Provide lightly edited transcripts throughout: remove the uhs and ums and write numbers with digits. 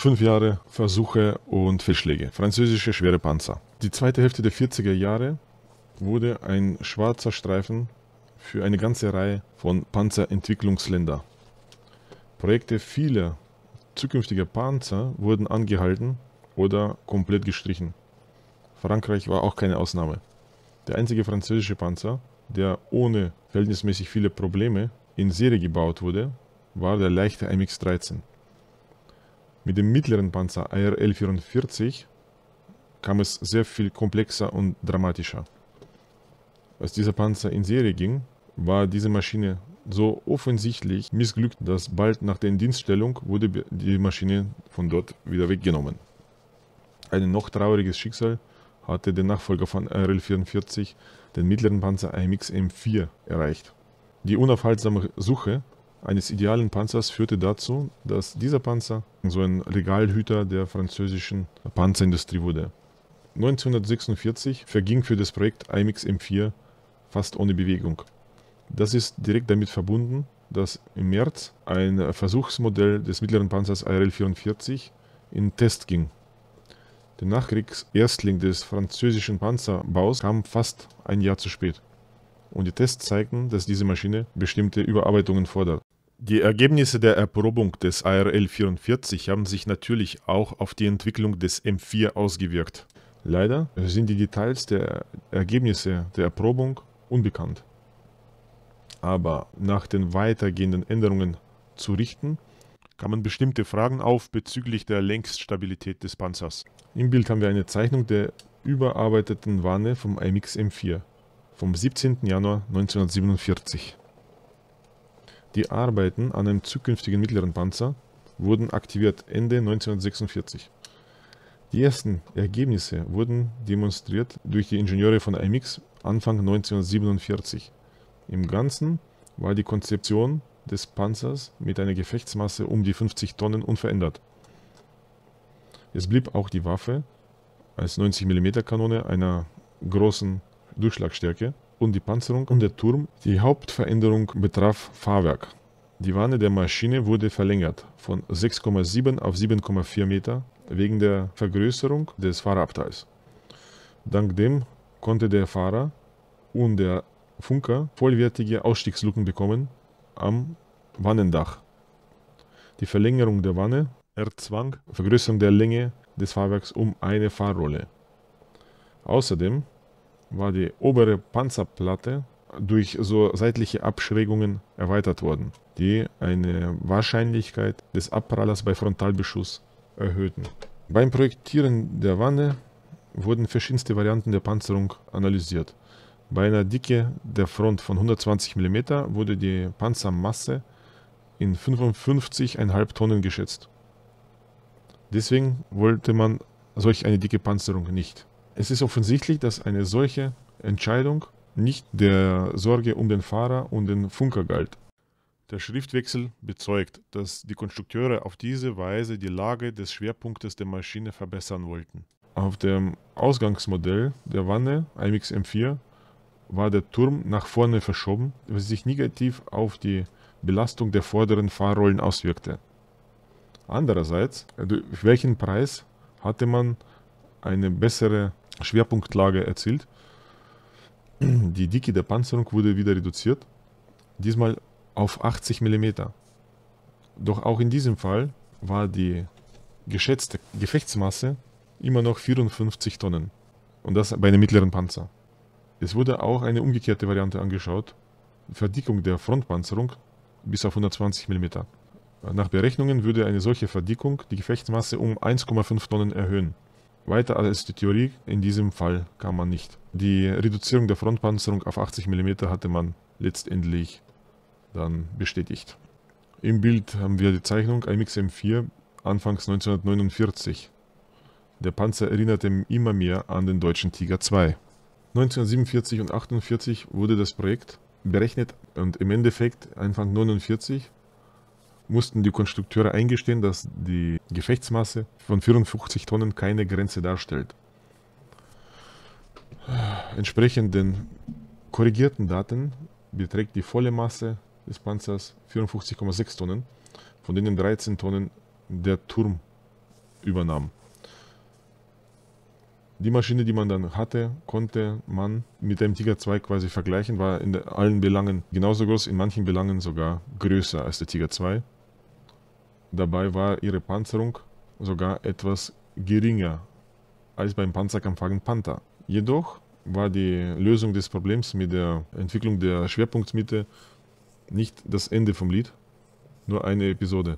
5 Jahre Versuche und Fehlschläge. Französische schwere Panzer. Die zweite Hälfte der 40er Jahre wurde ein schwarzer Streifen für eine ganze Reihe von Panzerentwicklungsländern. Projekte vieler zukünftiger Panzer wurden angehalten oder komplett gestrichen. Frankreich war auch keine Ausnahme. Der einzige französische Panzer, der ohne verhältnismäßig viele Probleme in Serie gebaut wurde, war der leichte AMX-13. Mit dem mittleren Panzer ARL 44 kam es sehr viel komplexer und dramatischer. Als dieser Panzer in Serie ging, war diese Maschine so offensichtlich missglückt, dass bald nach der Indienststellung wurde die Maschine von dort wieder weggenommen. Ein noch trauriges Schicksal hatte der Nachfolger von ARL 44, den mittleren Panzer AMX M4, erreicht. Die unaufhaltsame Suche eines idealen Panzers führte dazu, dass dieser Panzer so ein Regalhüter der französischen Panzerindustrie wurde. 1946 verging für das Projekt AMX M4 fast ohne Bewegung. Das ist direkt damit verbunden, dass im März ein Versuchsmodell des mittleren Panzers ARL 44 in Test ging. Der Nachkriegserstling des französischen Panzerbaus kam fast ein Jahr zu spät. Und die Tests zeigten, dass diese Maschine bestimmte Überarbeitungen fordert. Die Ergebnisse der Erprobung des ARL 44 haben sich natürlich auch auf die Entwicklung des M4 ausgewirkt. Leider sind die Details der Ergebnisse der Erprobung unbekannt. Aber nach den weitergehenden Änderungen zu richten, kamen bestimmte Fragen auf bezüglich der Längsstabilität des Panzers. Im Bild haben wir eine Zeichnung der überarbeiteten Wanne vom AMX M4 vom 17. Januar 1947. Die Arbeiten an einem zukünftigen mittleren Panzer wurden aktiviert Ende 1946. Die ersten Ergebnisse wurden demonstriert durch die Ingenieure von AMX Anfang 1947. Im Ganzen war die Konzeption des Panzers mit einer Gefechtsmasse um die 50 Tonnen unverändert. Es blieb auch die Waffe als 90 mm Kanone einer großen Durchschlagstärke und die Panzerung und der Turm. Die Hauptveränderung betraf Fahrwerk. Die Wanne der Maschine wurde verlängert von 6,7 auf 7,4 Meter wegen der Vergrößerung des Fahrerabteils. Dank dem konnte der Fahrer und der Funker vollwertige Ausstiegsluken bekommen am Wannendach. Die Verlängerung der Wanne erzwang Vergrößerung der Länge des Fahrwerks um eine Fahrrolle. Außerdem war die obere Panzerplatte durch so seitliche Abschrägungen erweitert worden, die eine Wahrscheinlichkeit des Abprallers bei Frontalbeschuss erhöhten. Beim Projektieren der Wanne wurden verschiedenste Varianten der Panzerung analysiert. Bei einer Dicke der Front von 120 mm wurde die Panzermasse in 55,5 Tonnen geschätzt. Deswegen wollte man solch eine dicke Panzerung nicht. Es ist offensichtlich, dass eine solche Entscheidung nicht der Sorge um den Fahrer und den Funker galt. Der Schriftwechsel bezeugt, dass die Konstrukteure auf diese Weise die Lage des Schwerpunktes der Maschine verbessern wollten. Auf dem Ausgangsmodell der Wanne AMX M4 war der Turm nach vorne verschoben, was sich negativ auf die Belastung der vorderen Fahrrollen auswirkte. Andererseits, durch welchen Preis hatte man eine bessere Schwerpunktlage erzielt? Die Dicke der Panzerung wurde wieder reduziert, diesmal auf 80 mm. Doch auch in diesem Fall war die geschätzte Gefechtsmasse immer noch 54 Tonnen. Und das bei einem mittleren Panzer. Es wurde auch eine umgekehrte Variante angeschaut, Verdickung der Frontpanzerung bis auf 120 mm. Nach Berechnungen würde eine solche Verdickung die Gefechtsmasse um 1,5 Tonnen erhöhen. Weiter als die Theorie in diesem Fall kam man nicht. Die Reduzierung der Frontpanzerung auf 80 mm hatte man letztendlich dann bestätigt. Im Bild haben wir die Zeichnung AMX M4 anfangs 1949. Der Panzer erinnerte immer mehr an den deutschen Tiger II. 1947 und 1948 wurde das Projekt berechnet und im Endeffekt Anfang 1949 mussten die Konstrukteure eingestehen, dass die Gefechtsmasse von 54 Tonnen keine Grenze darstellt. Entsprechend den korrigierten Daten beträgt die volle Masse des Panzers 54,6 Tonnen, von denen 13 Tonnen der Turm übernahm. Die Maschine, die man dann hatte, konnte man mit dem Tiger II quasi vergleichen, war in allen Belangen genauso groß, in manchen Belangen sogar größer als der Tiger II. Dabei war ihre Panzerung sogar etwas geringer als beim Panzerkampfwagen Panther. Jedoch war die Lösung des Problems mit der Entwicklung der Schwerpunktmitte nicht das Ende vom Lied, nur eine Episode.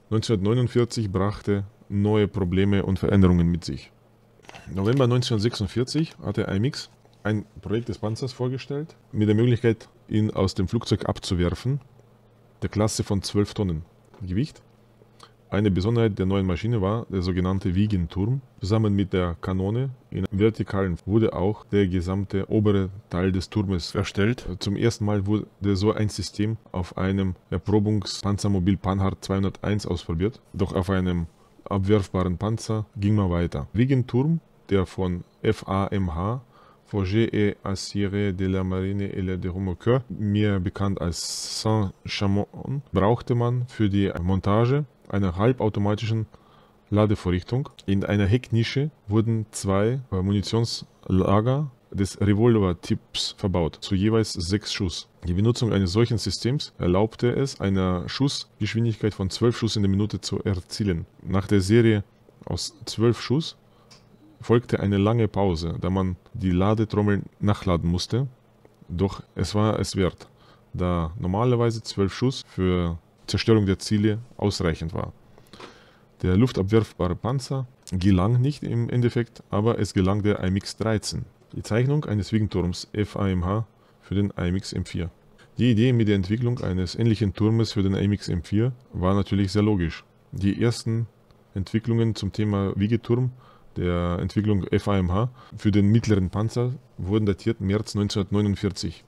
1949 brachte neue Probleme und Veränderungen mit sich. November 1946 hatte IMX ein Projekt des Panzers vorgestellt, mit der Möglichkeit, ihn aus dem Flugzeug abzuwerfen, der Klasse von 12 Tonnen Gewicht. Eine Besonderheit der neuen Maschine war der sogenannte Wiegenturm. Zusammen mit der Kanone in vertikalen wurde auch der gesamte obere Teil des Turmes erstellt. Zum ersten Mal wurde so ein System auf einem Erprobungspanzermobil Panhard 201 ausprobiert, doch auf einem abwerfbaren Panzer ging man weiter. Wiegenturm, der von FAMH, Forges et Aciers de la Marine et de Remorqueurs, mehr bekannt als Saint-Chamond, brauchte man für die Montage einer halbautomatischen Ladevorrichtung. In einer Hecknische wurden 2 Munitionslager des Revolver-Typs verbaut, zu jeweils 6 Schuss. Die Benutzung eines solchen Systems erlaubte es, eine Schussgeschwindigkeit von 12 Schuss in der Minute zu erzielen. Nach der Serie aus 12 Schuss folgte eine lange Pause, da man die Ladetrommel nachladen musste, doch es war es wert, da normalerweise 12 Schuss für Zerstörung der Ziele ausreichend war. Der luftabwerfbare Panzer gelang nicht im Endeffekt, aber es gelang der IMX-13. Die Zeichnung eines Wiegenturms FAMH für den IMX M4. Die Idee mit der Entwicklung eines ähnlichen Turmes für den IMX M4 war natürlich sehr logisch. Die ersten Entwicklungen zum Thema Wiegeturm der Entwicklung FAMH für den mittleren Panzer wurden datiert März 1949.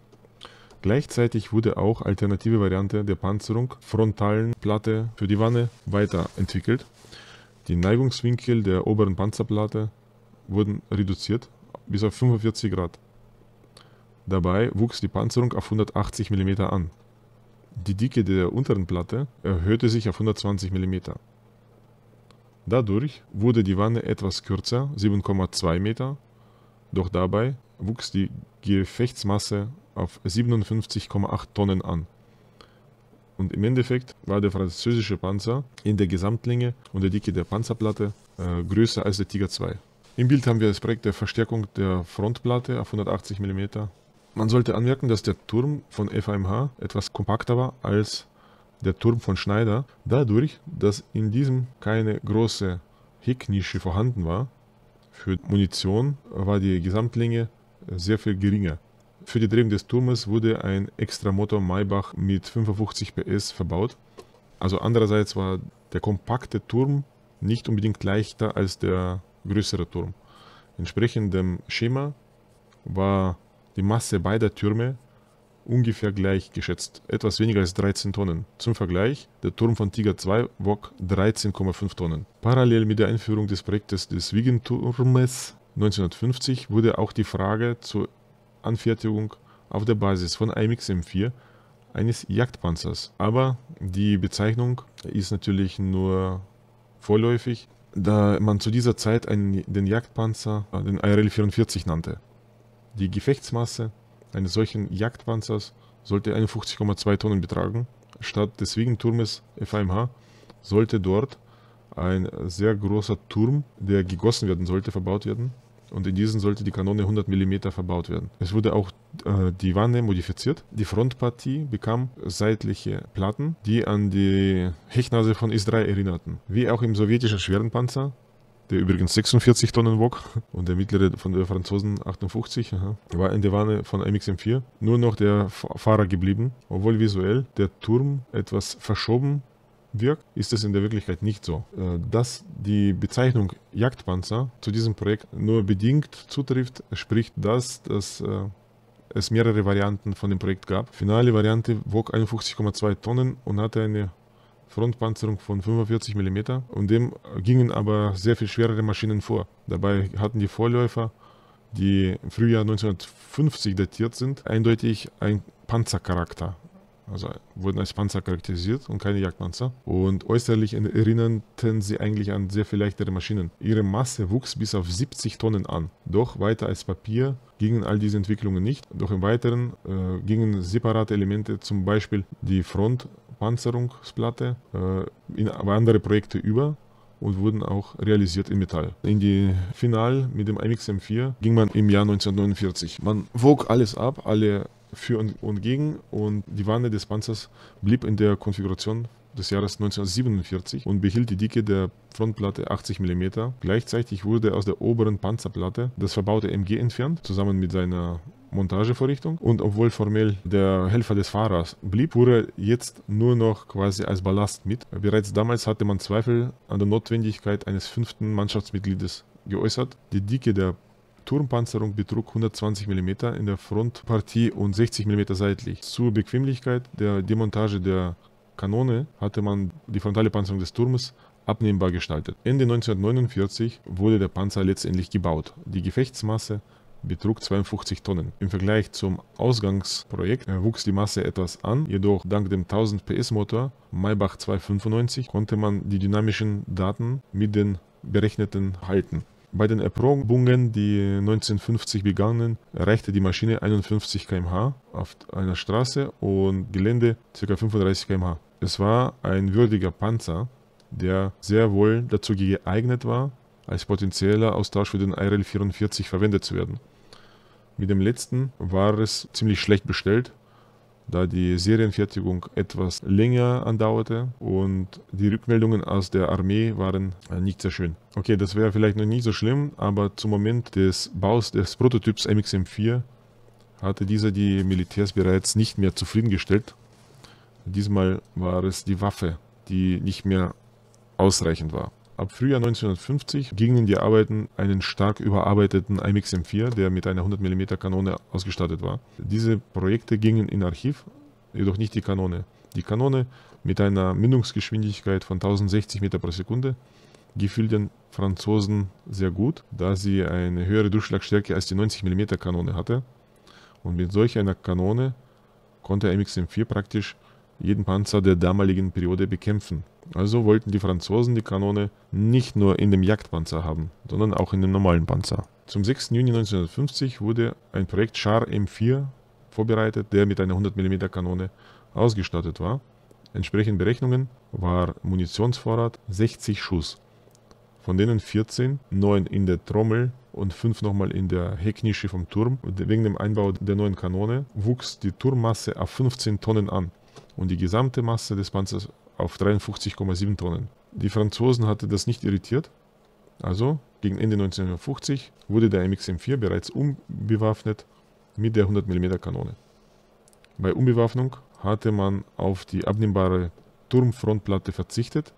Gleichzeitig wurde auch alternative Variante der Panzerung, frontalen Platte für die Wanne, weiterentwickelt. Die Neigungswinkel der oberen Panzerplatte wurden reduziert bis auf 45 Grad. Dabei wuchs die Panzerung auf 180 mm an. Die Dicke der unteren Platte erhöhte sich auf 120 mm. Dadurch wurde die Wanne etwas kürzer, 7,2 Meter, doch dabei wuchs die Gefechtsmasse auf 57,8 Tonnen an. Und im Endeffekt war der französische Panzer in der Gesamtlänge und der Dicke der Panzerplatte größer als der Tiger II. Im Bild haben wir das Projekt der Verstärkung der Frontplatte auf 180 mm. Man sollte anmerken, dass der Turm von FAMH etwas kompakter war als der Turm von Schneider, dadurch, dass in diesem keine große Hecknische vorhanden war. Für Munition war die Gesamtlänge sehr viel geringer. Für die Drehung des Turmes wurde ein Extramotor Maybach mit 55 PS verbaut. Also andererseits war der kompakte Turm nicht unbedingt leichter als der größere Turm. Entsprechend dem Schema war die Masse beider Türme ungefähr gleich geschätzt, etwas weniger als 13 Tonnen. Zum Vergleich, der Turm von Tiger II wog 13,5 Tonnen. Parallel mit der Einführung des Projektes des Wiegenturmes 1950 wurde auch die Frage zur Anfertigung auf der Basis von IMX M4 eines Jagdpanzers. Aber die Bezeichnung ist natürlich nur vorläufig, da man zu dieser Zeit den Jagdpanzer den ARL 44 nannte. Die Gefechtsmasse eines solchen Jagdpanzers sollte 51,2 Tonnen betragen. Statt des Wiegenturmes FAMH sollte dort ein sehr großer Turm, der gegossen werden sollte, verbaut werden. Und in diesen sollte die Kanone 100 mm verbaut werden. Es wurde auch die Wanne modifiziert. Die Frontpartie bekam seitliche Platten, die an die Hechnase von Is-3 erinnerten. Wie auch im sowjetischen schweren Panzer, der übrigens 46 Tonnen wog und der mittlere von der Franzosen 58, war in der Wanne von IMX M4 nur noch der Fahrer geblieben. Obwohl visuell der Turm etwas verschoben wirkt, ist es in der Wirklichkeit nicht so. Dass die Bezeichnung Jagdpanzer zu diesem Projekt nur bedingt zutrifft, spricht das, dass es mehrere Varianten von dem Projekt gab. Finale Variante wog 51,2 Tonnen und hatte eine Frontpanzerung von 45 mm und dem gingen aber sehr viel schwerere Maschinen vor. Dabei hatten die Vorläufer, die im Frühjahr 1950 datiert sind, eindeutig einen Panzercharakter. Also wurden als Panzer charakterisiert und keine Jagdpanzer. Und äußerlich erinnerten sie eigentlich an sehr viel leichtere Maschinen. Ihre Masse wuchs bis auf 70 Tonnen an. Doch weiter als Papier gingen all diese Entwicklungen nicht. Doch im Weiteren gingen separate Elemente, zum Beispiel die Frontpanzerungsplatte, in andere Projekte über und wurden auch realisiert in Metall. In die Final mit dem AMX M4 ging man im Jahr 1949. Man wog alles ab, alle für und gegen, und die Wanne des Panzers blieb in der Konfiguration des Jahres 1947 und behielt die Dicke der Frontplatte 80 mm. Gleichzeitig wurde aus der oberen Panzerplatte das verbaute MG entfernt, zusammen mit seiner Montagevorrichtung, und obwohl formell der Helfer des Fahrers blieb, fuhr er jetzt nur noch quasi als Ballast mit. Bereits damals hatte man Zweifel an der Notwendigkeit eines 5. Mannschaftsmitgliedes geäußert. Die Dicke der Turmpanzerung betrug 120 mm in der Frontpartie und 60 mm seitlich. Zur Bequemlichkeit der Demontage der Kanone hatte man die frontale Panzerung des Turmes abnehmbar gestaltet. Ende 1949 wurde der Panzer letztendlich gebaut. Die Gefechtsmasse betrug 52 Tonnen. Im Vergleich zum Ausgangsprojekt wuchs die Masse etwas an, jedoch dank dem 1000 PS Motor Maybach 295 konnte man die dynamischen Daten mit den berechneten halten. Bei den Erprobungen, die 1950 begannen, erreichte die Maschine 51 km/h auf einer Straße und Gelände ca. 35 km/h. Es war ein würdiger Panzer, der sehr wohl dazu geeignet war, als potenzieller Austausch für den IRL 44 verwendet zu werden. Mit dem letzten war es ziemlich schlecht bestellt, da die Serienfertigung etwas länger andauerte und die Rückmeldungen aus der Armee waren nicht sehr schön. Okay, das wäre vielleicht noch nicht so schlimm, aber zum Moment des Baus des Prototyps AMX M4 hatte dieser die Militärs bereits nicht mehr zufriedengestellt. Diesmal war es die Waffe, die nicht mehr ausreichend war. Ab Frühjahr 1950 gingen die Arbeiten einen stark überarbeiteten AMX M4, der mit einer 100 mm Kanone ausgestattet war. Diese Projekte gingen in Archiv, jedoch nicht die Kanone. Die Kanone mit einer Mündungsgeschwindigkeit von 1060 Meter pro Sekunde gefiel den Franzosen sehr gut, da sie eine höhere Durchschlagstärke als die 90 mm Kanone hatte. Und mit solch einer Kanone konnte AMX M4 praktisch jeden Panzer der damaligen Periode bekämpfen. Also wollten die Franzosen die Kanone nicht nur in dem Jagdpanzer haben, sondern auch in dem normalen Panzer. Zum 6. Juni 1950 wurde ein Projekt Char M4 vorbereitet, der mit einer 100 mm Kanone ausgestattet war. Entsprechend Berechnungen war Munitionsvorrat 60 Schuss, von denen 14, 9 in der Trommel und 5 nochmal in der Hecknische vom Turm. Und wegen dem Einbau der neuen Kanone wuchs die Turmmasse auf 15 Tonnen an und die gesamte Masse des Panzers auf 53,7 Tonnen. Die Franzosen hatte das nicht irritiert, also gegen Ende 1950 wurde der AMX M4 bereits umbewaffnet mit der 100 mm Kanone. Bei Umbewaffnung hatte man auf die abnehmbare Turmfrontplatte verzichtet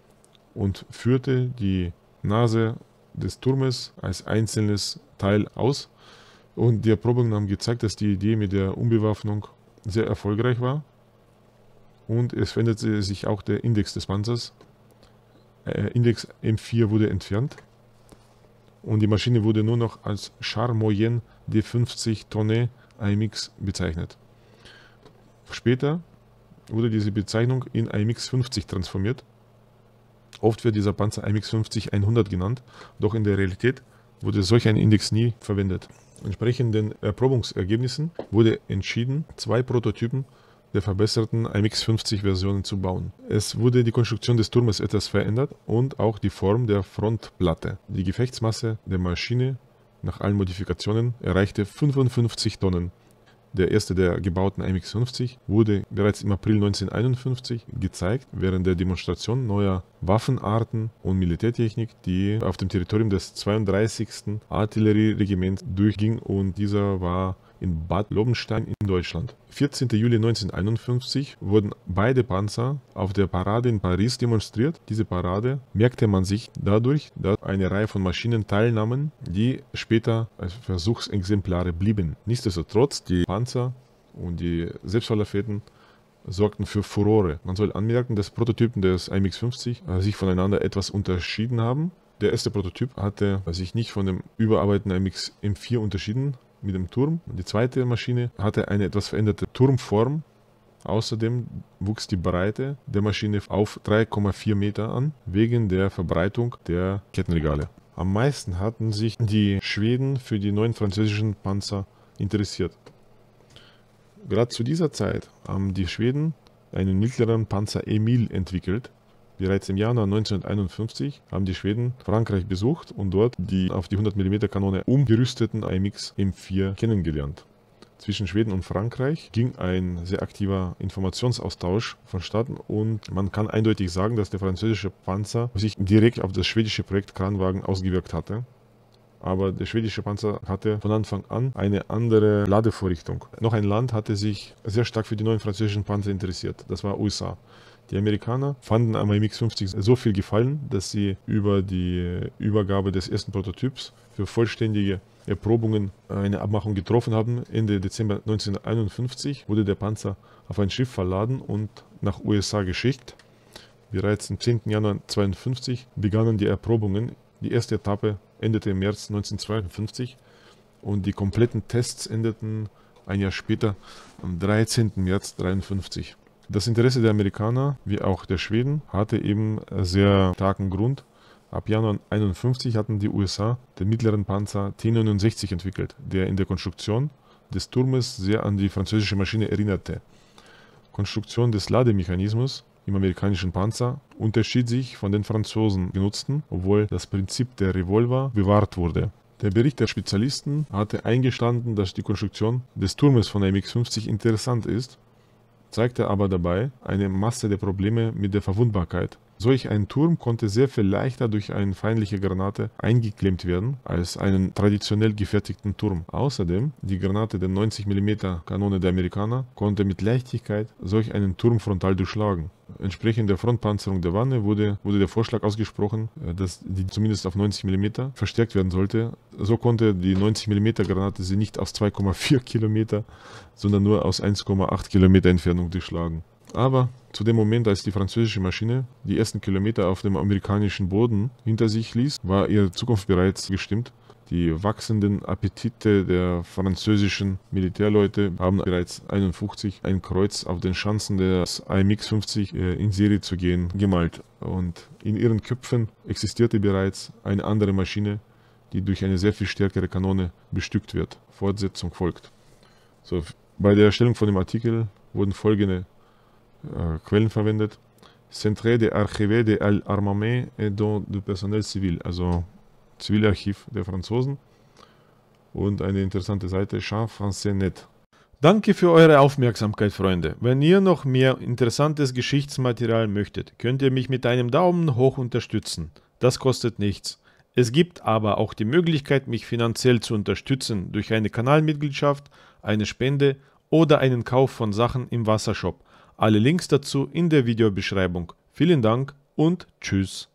und führte die Nase des Turmes als einzelnes Teil aus, und die Erprobungen haben gezeigt, dass die Idee mit der Umbewaffnung sehr erfolgreich war. Und es veränderte sich auch der Index des Panzers. Index M4 wurde entfernt und die Maschine wurde nur noch als Char Moyenne D50 Tonne AMX bezeichnet. Später wurde diese Bezeichnung in AMX 50 transformiert. Oft wird dieser Panzer AMX 50 100 genannt, doch in der Realität wurde solch ein Index nie verwendet. Entsprechend den Erprobungsergebnissen wurde entschieden, 2 Prototypen der verbesserten AMX 50 Versionen zu bauen. Es wurde die Konstruktion des Turmes etwas verändert und auch die Form der Frontplatte. Die Gefechtsmasse der Maschine nach allen Modifikationen erreichte 55 Tonnen. Der erste der gebauten AMX 50 wurde bereits im April 1951 gezeigt, während der Demonstration neuer Waffenarten und Militärtechnik, die auf dem Territorium des 32. Artillerieregiments durchging, und dieser war in Bad Lobenstein in Deutschland. 14. Juli 1951 wurden beide Panzer auf der Parade in Paris demonstriert. Diese Parade merkte man sich dadurch, dass eine Reihe von Maschinen teilnahmen, die später als Versuchsexemplare blieben. Nichtsdestotrotz, die Panzer und die Selbstverlaufäden sorgten für Furore. Man soll anmerken, dass Prototypen des AMX 50 sich voneinander etwas unterschieden haben. Der erste Prototyp hatte sich nicht von dem überarbeiteten AMX M4 unterschieden mit dem Turm. Die zweite Maschine hatte eine etwas veränderte Turmform Außerdem wuchs die Breite der Maschine auf 3,4 Meter an, wegen der Verbreitung der Kettenregale. Am meisten hatten sich die Schweden für die neuen französischen Panzer interessiert. Gerade zu dieser Zeit haben die Schweden einen mittleren Panzer Emil entwickelt. Bereits im Januar 1951 haben die Schweden Frankreich besucht und dort die auf die 100 mm Kanone umgerüsteten AMX M4 kennengelernt. Zwischen Schweden und Frankreich ging ein sehr aktiver Informationsaustausch vonstatten und man kann eindeutig sagen, dass der französische Panzer sich direkt auf das schwedische Projekt Kranwagen ausgewirkt hatte. Aber der schwedische Panzer hatte von Anfang an eine andere Ladevorrichtung. Noch ein Land hatte sich sehr stark für die neuen französischen Panzer interessiert, das war USA. Die Amerikaner fanden am MX-50 so viel Gefallen, dass sie über die Übergabe des ersten Prototyps für vollständige Erprobungen eine Abmachung getroffen haben. Ende Dezember 1951 wurde der Panzer auf ein Schiff verladen und nach USA geschickt. Bereits am 10. Januar 1952 begannen die Erprobungen. Die erste Etappe endete im März 1952 und die kompletten Tests endeten ein Jahr später, am 13. März 1953. Das Interesse der Amerikaner, wie auch der Schweden, hatte eben sehr starken Grund. Ab Januar 1951 hatten die USA den mittleren Panzer T-69 entwickelt, der in der Konstruktion des Turmes sehr an die französische Maschine erinnerte. Konstruktion des Lademechanismus im amerikanischen Panzer unterschied sich von den Franzosen genutzten, obwohl das Prinzip der Revolver bewahrt wurde. Der Bericht der Spezialisten hatte eingestanden, dass die Konstruktion des Turmes von der MX-50 interessant ist, zeigte aber dabei eine Masse der Probleme mit der Verwundbarkeit. Solch ein Turm konnte sehr viel leichter durch eine feindliche Granate eingeklemmt werden als einen traditionell gefertigten Turm. Außerdem, die Granate der 90 mm Kanone der Amerikaner konnte mit Leichtigkeit solch einen Turm frontal durchschlagen. Entsprechend der Frontpanzerung der Wanne wurde der Vorschlag ausgesprochen, dass die zumindest auf 90 mm verstärkt werden sollte. So konnte die 90 mm Granate sie nicht aus 2,4 Kilometer, sondern nur aus 1,8 Kilometer Entfernung durchschlagen. Aber zu dem Moment, als die französische Maschine die ersten Kilometer auf dem amerikanischen Boden hinter sich ließ, war ihre Zukunft bereits bestimmt. Die wachsenden Appetite der französischen Militärleute haben bereits 1951 ein Kreuz auf den Schanzen des AMX-50 in Serie zu gehen gemalt. Und in ihren Köpfen existierte bereits eine andere Maschine, die durch eine sehr viel stärkere Kanone bestückt wird. Fortsetzung folgt. So, bei der Erstellung von dem Artikel wurden folgende Quellen verwendet. Centre des Archives de l'Armement et du Personnel Civil, also Zivilarchiv der Franzosen, und eine interessante Seite Champ-Français.net. Danke für eure Aufmerksamkeit, Freunde. Wenn ihr noch mehr interessantes Geschichtsmaterial möchtet, könnt ihr mich mit einem Daumen hoch unterstützen. Das kostet nichts. Es gibt aber auch die Möglichkeit, mich finanziell zu unterstützen durch eine Kanalmitgliedschaft, eine Spende oder einen Kauf von Sachen im Wassershop. Alle Links dazu in der Videobeschreibung. Vielen Dank und tschüss.